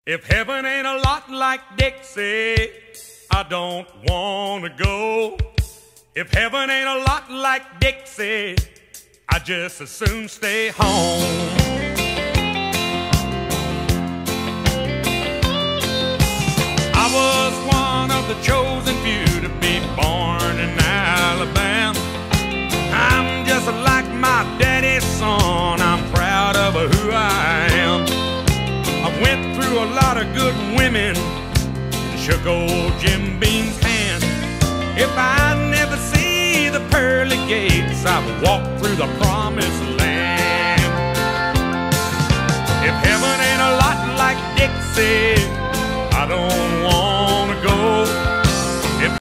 If heaven ain't a lot like Dixie, I don't wanna go. If heaven ain't a lot like Dixie, I just as soon stay home. I was one of the chosen few to be born in Alabama. I'm just like my daddy's son, I'm proud of who I am. I went through a lot of good women and shook old Jim Beam's hand. If I never see the pearly gates, I've walked through the promised land. If heaven ain't a lot like Dixie, I don't